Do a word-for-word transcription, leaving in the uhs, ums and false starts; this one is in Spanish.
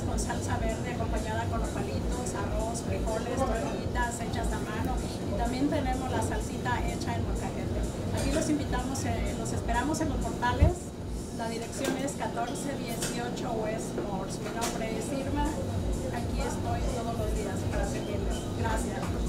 tortillas con salsa verde acompañada con nopalitos, arroz, frijoles, tortillitas hechas a mano, y también tenemos la salsita hecha en molcajete. Aquí los invitamos, eh, los esperamos en los portales. La dirección es catorce dieciocho West Morse. Mi nombre es Irma. Aquí estoy todos los días para servirles. Gracias.